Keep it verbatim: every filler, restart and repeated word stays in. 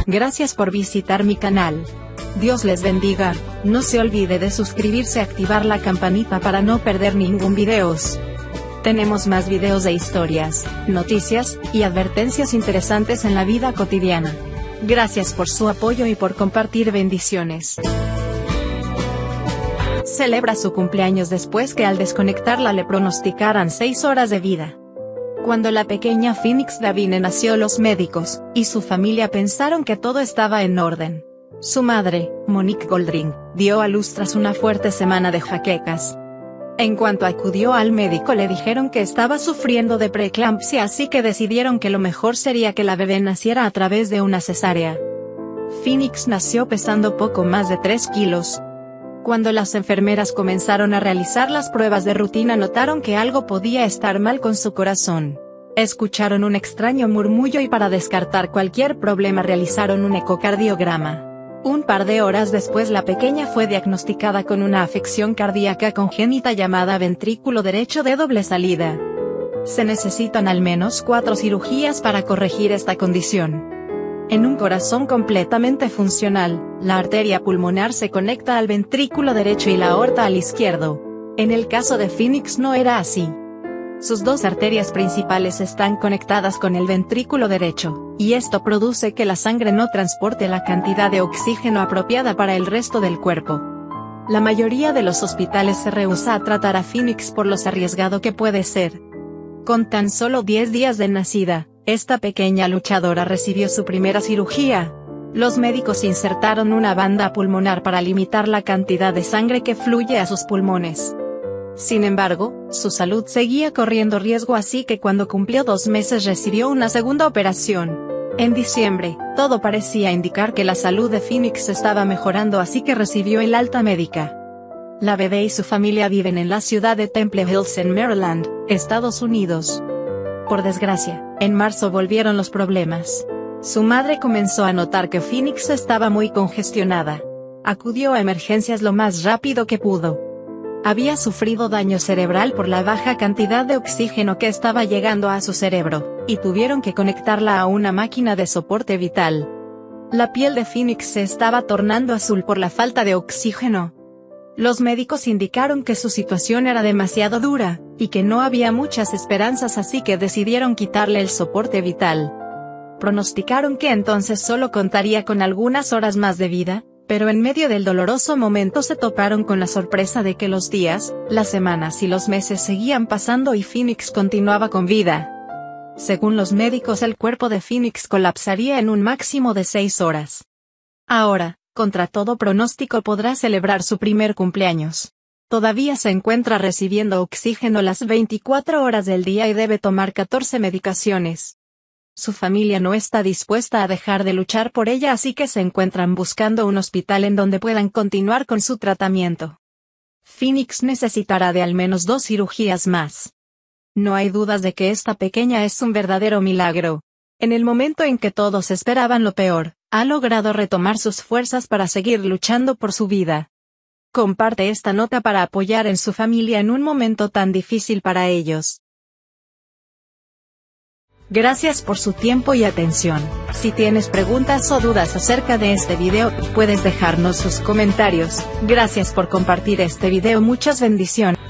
Gracias por visitar mi canal. Dios les bendiga. No se olvide de suscribirse y activar la campanita para no perder ningún videos. Tenemos más videos de historias, noticias, y advertencias interesantes en la vida cotidiana. Gracias por su apoyo y por compartir. Bendiciones. Celebra su cumpleaños después que al desconectarla le pronosticaran seis horas de vida. Cuando la pequeña Phoenix Davine nació, los médicos y su familia pensaron que todo estaba en orden. Su madre, Monique Goldring, dio a luz tras una fuerte semana de jaquecas. En cuanto acudió al médico, le dijeron que estaba sufriendo de preeclampsia, así que decidieron que lo mejor sería que la bebé naciera a través de una cesárea. Phoenix nació pesando poco más de tres kilos. Cuando las enfermeras comenzaron a realizar las pruebas de rutina, notaron que algo podía estar mal con su corazón. Escucharon un extraño murmullo y para descartar cualquier problema realizaron un ecocardiograma. Un par de horas después, la pequeña fue diagnosticada con una afección cardíaca congénita llamada ventrículo derecho de doble salida. Se necesitan al menos cuatro cirugías para corregir esta condición. En un corazón completamente funcional, la arteria pulmonar se conecta al ventrículo derecho y la aorta al izquierdo. En el caso de Phoenix no era así. Sus dos arterias principales están conectadas con el ventrículo derecho, y esto produce que la sangre no transporte la cantidad de oxígeno apropiada para el resto del cuerpo. La mayoría de los hospitales se rehúsa a tratar a Phoenix por lo arriesgado que puede ser. Con tan solo diez días de nacida, esta pequeña luchadora recibió su primera cirugía. Los médicos insertaron una banda pulmonar para limitar la cantidad de sangre que fluye a sus pulmones. Sin embargo, su salud seguía corriendo riesgo, así que cuando cumplió dos meses recibió una segunda operación. En diciembre, todo parecía indicar que la salud de Phoenix estaba mejorando, así que recibió el alta médica. La bebé y su familia viven en la ciudad de Temple Hills en Maryland, Estados Unidos. Por desgracia, en marzo volvieron los problemas. Su madre comenzó a notar que Phoenix estaba muy congestionada. Acudió a emergencias lo más rápido que pudo. Había sufrido daño cerebral por la baja cantidad de oxígeno que estaba llegando a su cerebro, y tuvieron que conectarla a una máquina de soporte vital. La piel de Phoenix se estaba tornando azul por la falta de oxígeno. Los médicos indicaron que su situación era demasiado dura, y que no había muchas esperanzas, así que decidieron quitarle el soporte vital. Pronosticaron que entonces solo contaría con algunas horas más de vida. Pero en medio del doloroso momento se toparon con la sorpresa de que los días, las semanas y los meses seguían pasando y Phoenix continuaba con vida. Según los médicos, el cuerpo de Phoenix colapsaría en un máximo de seis horas. Ahora, contra todo pronóstico, podrá celebrar su primer cumpleaños. Todavía se encuentra recibiendo oxígeno las veinticuatro horas del día y debe tomar catorce medicaciones. Su familia no está dispuesta a dejar de luchar por ella, así que se encuentran buscando un hospital en donde puedan continuar con su tratamiento. Phoenix necesitará de al menos dos cirugías más. No hay dudas de que esta pequeña es un verdadero milagro. En el momento en que todos esperaban lo peor, ha logrado retomar sus fuerzas para seguir luchando por su vida. Comparte esta nota para apoyar en su familia en un momento tan difícil para ellos. Gracias por su tiempo y atención. Si tienes preguntas o dudas acerca de este video, puedes dejarnos sus comentarios. Gracias por compartir este video. Muchas bendiciones.